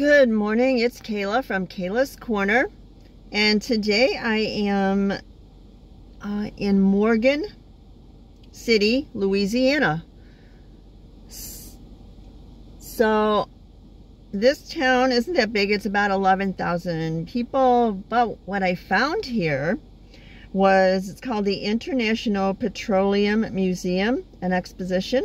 Good morning, it's Kayla from Kayla's Corner, and today I am in Morgan City, Louisiana. So this town isn't that big, it's about 11,000 people, but what I found here was, it's called the International Petroleum Museum and Exposition.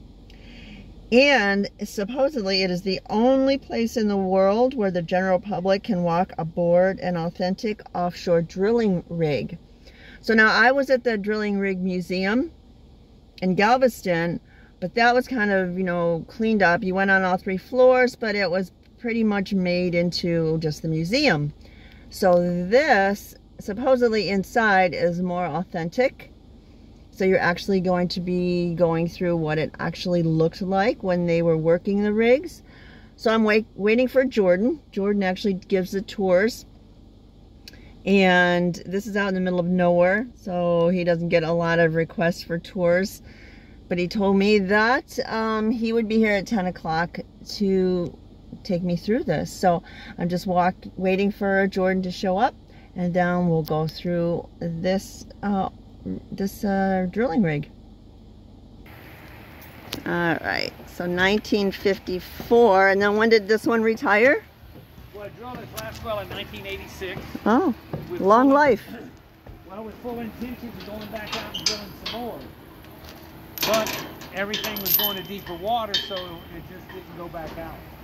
And supposedly it is the only place in the world where the general public can walk aboard an authentic offshore drilling rig. So now I was at the drilling rig museum in Galveston, but that was kind of, cleaned up. You went on all 3 floors, but it was pretty much made into just the museum. So this, supposedly inside, is more authentic. So you're actually going to be going through what it actually looked like when they were working the rigs. So I'm waiting for Jordan. Jordan actually gives the tours. And this is out in the middle of nowhere, so he doesn't get a lot of requests for tours. But he told me that he would be here at 10 o'clock to take me through this. So I'm just waiting for Jordan to show up, and then we'll go through this drilling rig. All right, so 1954, and then when did this one retire? Well, I drilled its last well in 1986. Oh, long life. Well, with full intentions of going back out and drilling some more. But everything was going to deeper water, so it just didn't go back out.